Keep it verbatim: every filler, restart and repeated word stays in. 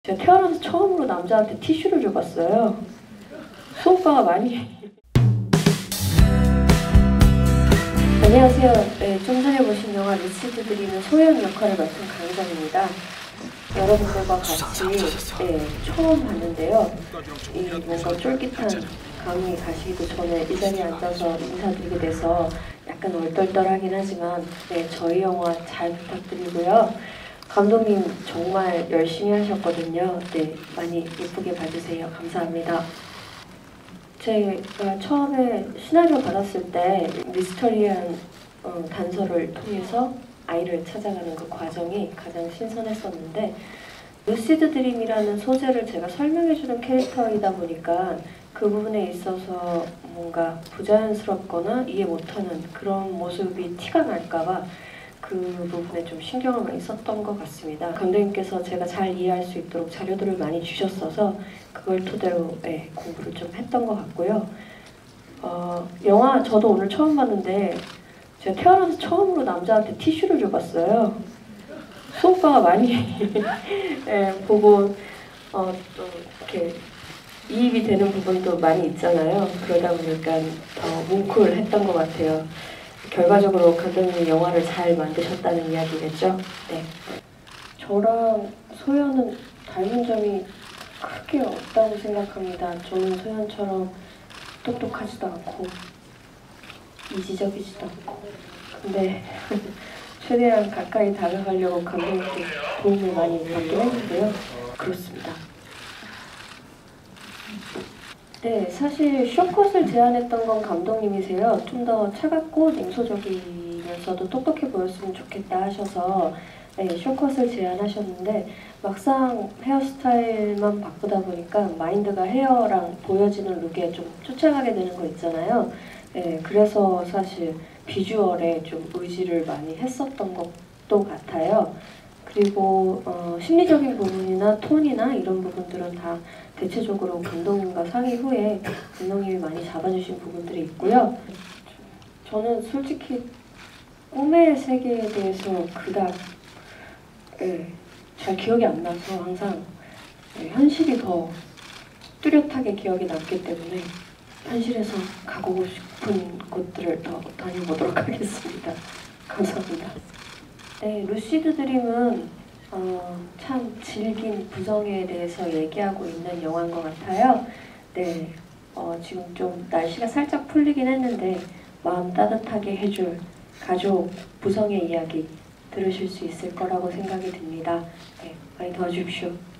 제가 태어나서 처음으로 남자한테 티슈를 줘봤어요. 수오빠가 많이. 안녕하세요. 네, 좀 전에 보신 영화 루시드 드림의 소연 역할을 맡은 강희정입니다. 여러분들과 같이 네, 처음 봤는데요. 이 뭔가 쫄깃한 감이 가시기도 전에 이 자리에 앉아서 인사드리게 돼서 약간 얼떨떨하긴 하지만 네, 저희 영화 잘 부탁드리고요. 감독님 정말 열심히 하셨거든요. 네, 많이 예쁘게 봐주세요. 감사합니다. 제가 처음에 시나리오 받았을 때 미스터리한 어, 단서를 통해서 아이를 찾아가는 그 과정이 가장 신선했었는데, 루시드 드림이라는 소재를 제가 설명해주는 캐릭터이다 보니까 그 부분에 있어서 뭔가 부자연스럽거나 이해 못하는 그런 모습이 티가 날까봐 그 부분에 좀 신경을 많이 썼던 것 같습니다. 감독님께서 제가 잘 이해할 수 있도록 자료들을 많이 주셨어서 그걸 토대로 네, 공부를 좀 했던 것 같고요. 어, 영화 저도 오늘 처음 봤는데 제가 태어나서 처음으로 남자한테 티슈를 줘봤어요. 수오빠가 많이 네, 보고 어, 또 이렇게 이입이 되는 부분도 많이 있잖아요. 그러다 보니까 더 뭉클했던 것 같아요. 결과적으로 감독님이 영화를 잘 만드셨다는 이야기겠죠? 네. 저랑 소연은 닮은 점이 크게 없다고 생각합니다. 저는 소연처럼 똑똑하지도 않고 이지적이지도 않고, 근데 최대한 가까이 다가가려고 감독님께 도움을 많이 받긴 했는데요. 그렇습니다. 네, 사실 숏컷을 제안했던 건 감독님이세요. 좀 더 차갑고 냉소적이면서도 똑똑해 보였으면 좋겠다 하셔서 네, 숏컷을 제안하셨는데 막상 헤어스타일만 바꾸다 보니까 마인드가 헤어랑 보여지는 룩에 좀 쫓아가게 되는 거 있잖아요. 네, 그래서 사실 비주얼에 좀 의지를 많이 했었던 것도 같아요. 그리고 어, 심리적인 부분이나 톤이나 이런 부분들은 다 대체적으로 감독님과 상의 후에 감독님이 많이 잡아주신 부분들이 있고요. 저는 솔직히 꿈의 세계에 대해서 그닥 예, 잘 기억이 안 나서 항상 예, 현실이 더 뚜렷하게 기억이 남기 때문에 현실에서 가보고 싶은 곳들을 더 다녀보도록 하겠습니다. 감사합니다. 네, 루시드 드림은 어, 참 질긴 부정에 대해서 얘기하고 있는 영화인 것 같아요. 네, 어, 지금 좀 날씨가 살짝 풀리긴 했는데 마음 따뜻하게 해줄 가족 부성의 이야기 들으실 수 있을 거라고 생각이 듭니다. 네, 많이 도와주십시오.